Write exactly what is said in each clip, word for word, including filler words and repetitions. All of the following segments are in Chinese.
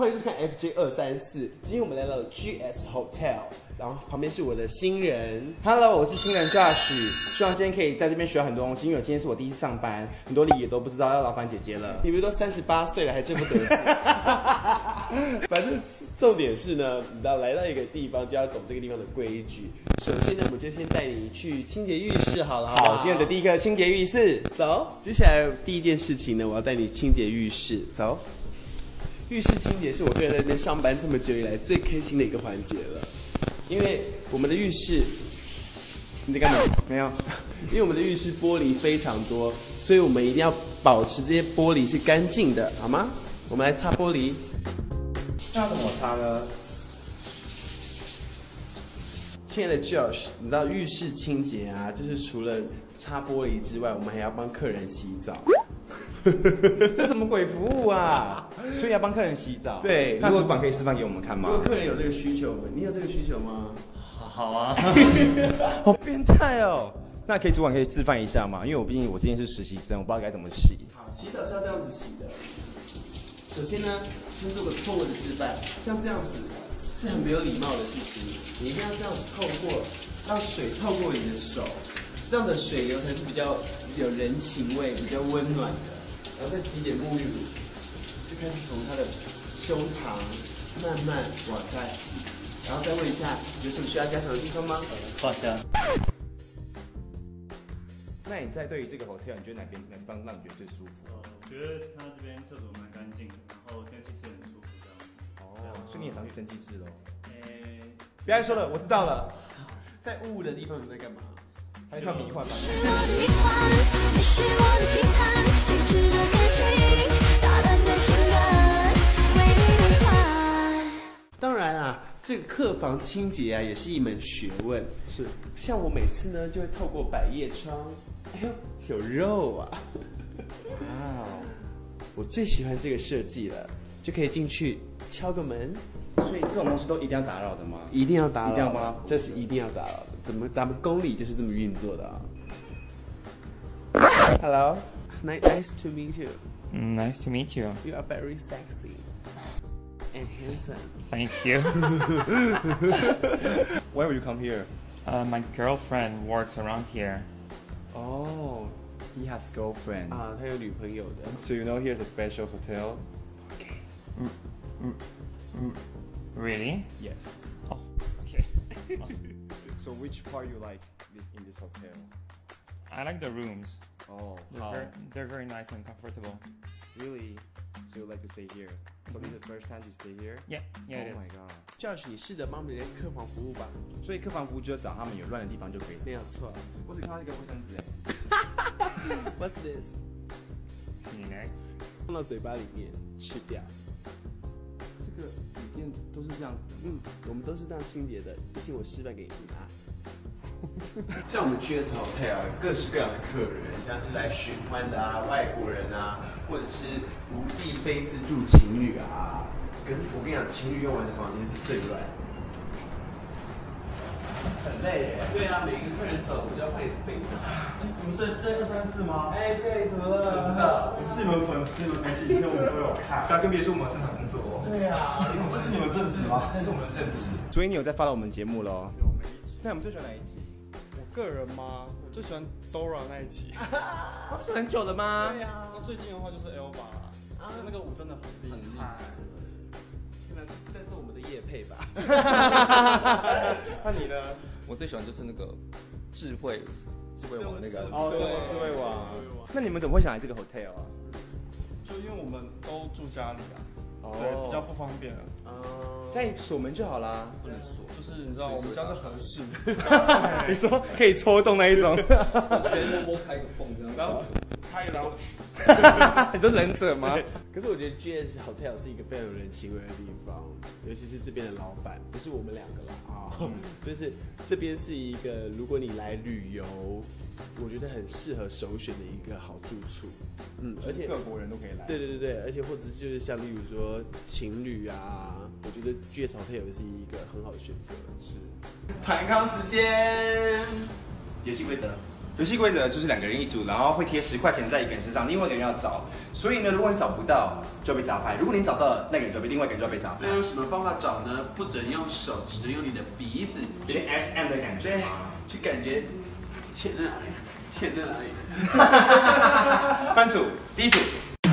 欢迎收看 F J 二三四。今天我们来到了 G S Hotel， 然后旁边是我的新人。 Hello， 我是新人 Josh， 希望今天可以在这边学到很多东西，因为我今天是我第一次上班，很多礼也都不知道，要劳烦姐姐了。 你们都三十八岁了，还这么得瑟。反正重点是呢，你知道来到一个地方就要懂这个地方的规矩。首先呢，我们就先带你去清洁浴室好了。好, 好， 今天的第一个清洁浴室， 走。接下来第一件事情呢，我要带你清洁浴室，走。浴室清洁是我个人在这边上班这么久以来最开心的一个环节了，因为我们的浴室，你在干嘛？ 没有， 因为我们的浴室玻璃非常多，所以我们一定要保持这些玻璃是干净的，好吗？我们来擦玻璃。 那要怎么擦呢？ 亲爱的 Josh， 你知道浴室清洁啊，就是除了擦玻璃之外，我们还要帮客人洗澡。 这什么鬼服务啊？所以要帮客人洗澡。 对， 那主管可以示范给我们看吗？ 如果客人有这个需求，你有这个需求吗？ 好啊， 好变态哦！那可以主管可以示范一下吗？因为我毕竟我之前是实习生，我不知道该怎么洗。 好，洗澡是要这样子洗的。首先呢，先做个错误的示范，像这样子是很没有礼貌的事情。你一定要这样子透过，让水透过你的手，这样的水流才是比较有人情味、比较温暖的。然后再挤点沐浴乳，就开始从他的胸膛慢慢往下洗，然后再问一下有什么需要加强的地方吗？ 画下。 那你在对于这个 hotel， 你觉得哪边哪地方让你觉得最舒服？ 呃，我觉得它这边厕所蛮干净的，然后天气是很舒服这样。 哦，所以你也常去蒸汽室喽？ 诶， 不要再说了，我知道了。 在雾的地方你在干嘛？ 还有跳迷幻吧。 当然啊，这个客房清洁啊也是一门学问。 是， 像我每次呢就会透过百叶窗，哎呦，有肉啊！哇，我最喜欢这个设计了，就可以进去敲个门。 所以这种东西都一定要打扰的吗？ 一定要打扰， 一定要吗？ 这是一定要打扰的。怎么咱们公里就是这么运作的啊 ？Hello, nice to meet you. Mm, nice to meet you. You are very sexy and handsome. Thank you. Why will you come here? Uh, my girlfriend works around here. Oh, he has girlfriend. 啊，他有女朋友的。 So you know here's a special hotel? Okay. R r r really? Yes. Oh, okay. So which part you like this in this hotel? I like the rooms. Oh, They're, how? very, they're very nice and comfortable. Really? So you like to stay here? So this is the first time you stay here? Yeah, yeah, it Oh my is. god. Josh， 你试着帮别人客房服务吧。 所以客房服务就找他们有乱的地方就可以了。 没有错。 我只看到一个卫生纸哎。 What's this？ See you next. 放到嘴巴里面吃掉。 这个旅店都是这样子的。 嗯，我们都是这样清洁的。不信我示范给你们啊。像我们 G S Hotel 有各式各样的客人，像是来寻欢的啊、外国人啊，或者是无地非自助情侣啊。可是我跟你讲，情侣用完的房间是最乱的。很累耶。对啊，每个客人走，我就要换一次被子。 你们是这二三四吗？ 哎，对，怎么了？ 我知道，我们是你们粉丝，你们每期影片我们都有看。刚跟别说我们正常工作哦。 对啊， 这是你们正职吗？那是我们的正职。 所以你有在发到我们节目喽？ 有每一集。 那你们最喜欢哪一集？ 我个人吗？我最喜欢 Dora 那一集。 他不是很久了吗？ 对呀。 那最近的话就是 Elva 啦，那个舞真的很厉害。 现在是在做我们的业配吧？ 那你呢？ 我最喜欢就是那个智慧智慧网那个哦， 对智慧网智慧网。 那你们怎么会想来这个 hotel 啊？ 就因为我们都住家里啊， 哦对，比较不方便啊。 再锁门就好啦。 不能锁，就是你知道我们家是合适的。 你说可以抽动那一种？ 可以摸摸开个缝这样子。 然后开然后， 你说忍者吗？ 可是我觉得 G S Hotel 是一个非常有人情味的地方，尤其是这边的老板，不是我们两个啦啊，就是这边是一个如果你来旅游，我觉得很适合首选的一个好住处。嗯，而且各国人都可以来。 对对对对，而且或者是就是像例如说情侣啊，我觉得 G S Hotel 是一个很好的选择。是，团康时间，游戏规则。 游戏规则就是两个人一组，然后会贴十块钱在一个人身上，另外一个人要找。所以呢，如果你找不到，就被砸牌；如果你找到了，那个人就被另外一个人就要被砸牌。 那用什么方法找呢？不准用手，只能用你的鼻子， 有点 S M 的感觉。 对，去感觉钱在哪里，钱在哪里。 分组，第一组。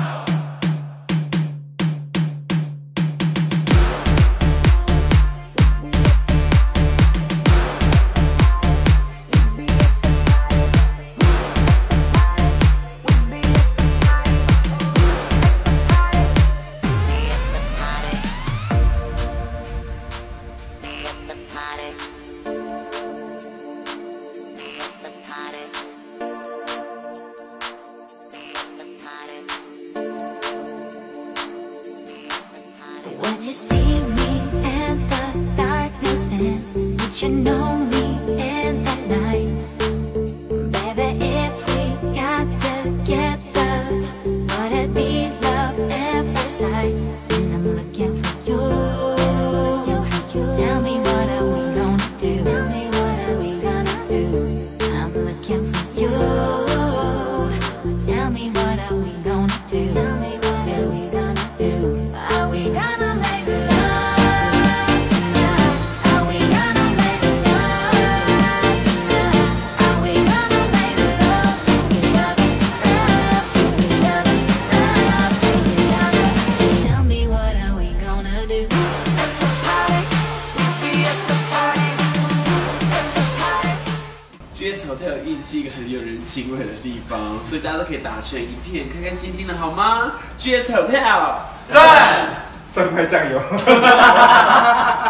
Would you see me in the darkness and would you know me in the light? Baby, if we got together, would it be love at first sight? And I'm looking for you. Tell me what are we gonna do? Tell me what are we gonna do? I'm looking for you. Tell me what are we gonna do? Tell me what are we gonna do? Are we gonna make love tonight? Are we gonna make love tonight? Are we gonna make love to each other? Love to each other, love to each other. Tell me what are we gonna do? At the party, be at the party, at the party. G S Hotel 一直是一个很有人情味的地方，所以大家都可以打成一片，开开心心的，好吗？G S Hotel 赞，生拍酱油。